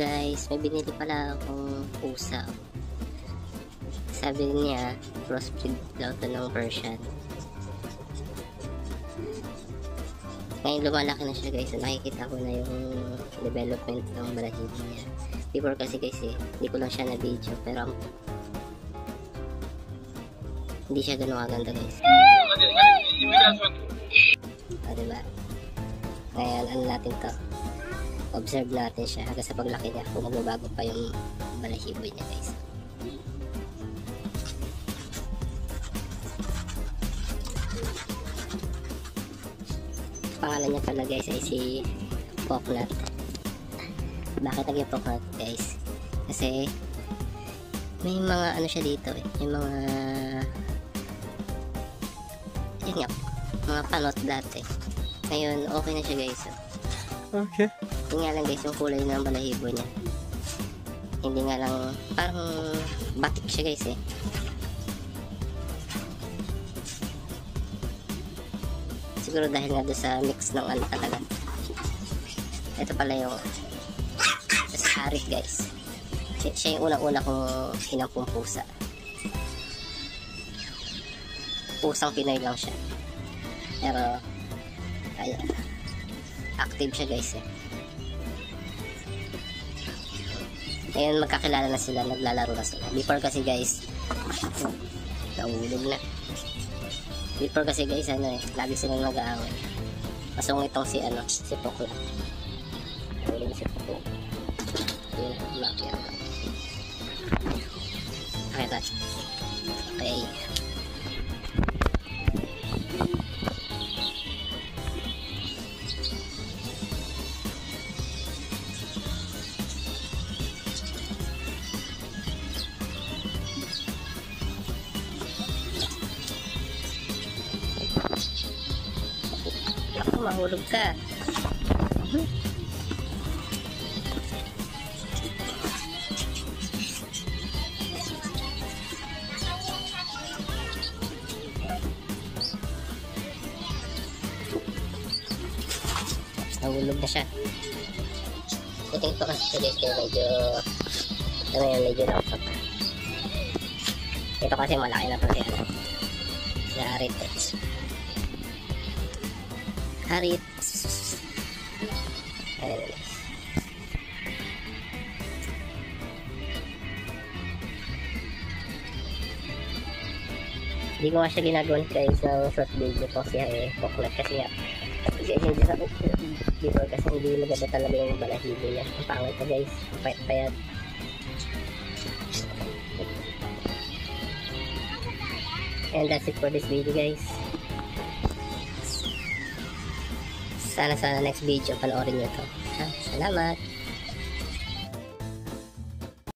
guys, may binili pala akong pusa. Sabi niya, crossbreed daw to ng Persian. Ngayon lumalaki na siya guys, so nakikita ko na yung development ng balahibo niya. Before kasi guys hindi ko lang siya na video, pero hindi siya ganun kaganda guys. Diba? Ngayon ano natin to, observe natin siya hanggang sa paglaki niya kung magbabago pa yung balahibo niya guys. Pangalan niya pala guys ay si Poknat. Bakit naging Poknat guys? Kasi may mga ano siya dito may mga yun nga, mga panot dati. Ngayon okay na siya guys. Okay. Hindi nga lang guys yung kulay ng balahibo niya, hindi nga lang, parang batik siya guys siguro dahil nga doon sa mix ng ano talaga. Ito pala yung sa Harit guys. Siya yung unang-una kong inampong pusa. Pusang Pinoy lang siya, pero ayan, active siya guys Ngayon magkakilala na sila, naglalaro na sila. Before kasi guys, nahulog na. Before kasi guys lagi silang nag-aaway. Masong itong si Pokla. Nahulog si Pokla. Yun, lucky ako. Okay natin. Okay. Mahulog ka. Nahulog na siya. Puting pa kasi guys, kaya medyo nakapag. Ito kasi malaki na pati sa Harit. Harit. Ayan guys. Hindi ko nga siya ginagawan guys ng short video ko kasi Poknat kasi nga before kasi hindi maganda talaga yung balahibo niya. Ang pangit ko guys, payat. And that's it for this video guys. Sana next video panoorin nyo to. Salamat!